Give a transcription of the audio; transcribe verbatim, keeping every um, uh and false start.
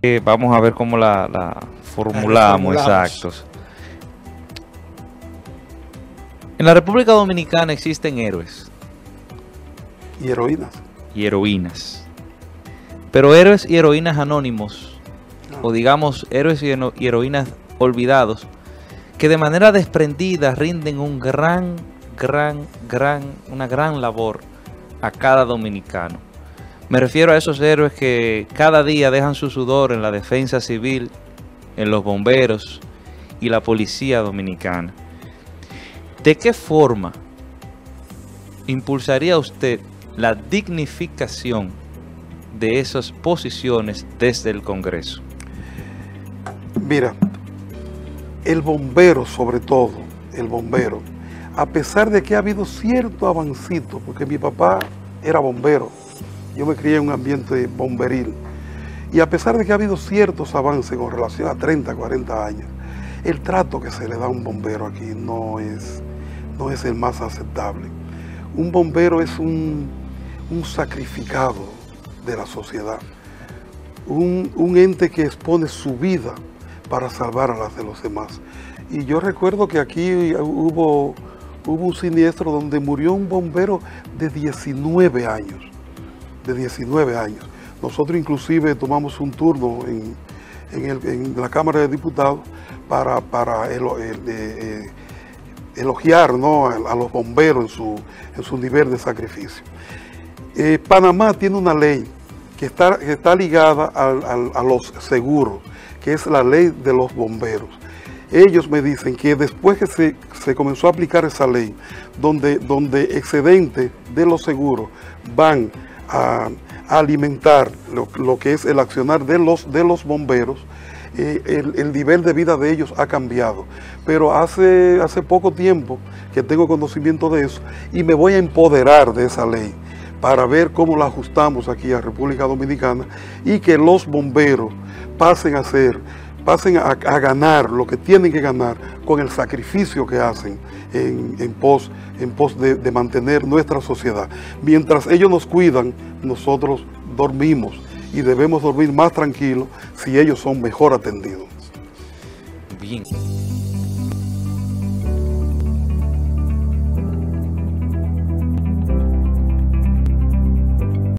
Eh, vamos a ver cómo la, la formulamos, exactos. En la República Dominicana existen héroes. Y heroínas. Y heroínas. Pero héroes y heroínas anónimos, no. o digamos héroes y heroínas olvidados, que de manera desprendida rinden un gran, gran, gran, una gran labor a cada dominicano. Me refiero a esos héroes que cada día dejan su sudor en la defensa civil, en los bomberos y la policía dominicana. ¿De qué forma impulsaría usted la dignificación de esas posiciones desde el Congreso? Mira, el bombero sobre todo, el bombero, a pesar de que ha habido cierto avancito, porque mi papá era bombero, yo me crié en un ambiente bomberil, y a pesar de que ha habido ciertos avances con relación a treinta, cuarenta años, el trato que se le da a un bombero aquí no es, no es el más aceptable. Un bombero es un, un sacrificado de la sociedad, un, un ente que expone su vida para salvar a las de los demás. Y yo recuerdo que aquí hubo, hubo un siniestro donde murió un bombero de diecinueve años, de diecinueve años. Nosotros inclusive tomamos un turno en, en, el, en la Cámara de Diputados para, para el, el, el, elogiar, ¿no?, a, a los bomberos en su, en su nivel de sacrificio. Eh, Panamá tiene una ley que está, que está ligada al, al, a los seguros, que es la ley de los bomberos. Ellos me dicen que después que se, se comenzó a aplicar esa ley, donde, donde excedentes de los seguros van a, a alimentar lo, lo que es el accionar de los, de los bomberos, eh, el, el nivel de vida de ellos ha cambiado. Pero hace, hace poco tiempo que tengo conocimiento de eso y me voy a empoderar de esa ley para ver cómo la ajustamos aquí a República Dominicana y que los bomberos pasen a ser, pasen a, a ganar lo que tienen que ganar con el sacrificio que hacen en, en pos, en pos de, de mantener nuestra sociedad. Mientras ellos nos cuidan, nosotros dormimos y debemos dormir más tranquilos si ellos son mejor atendidos. Bien.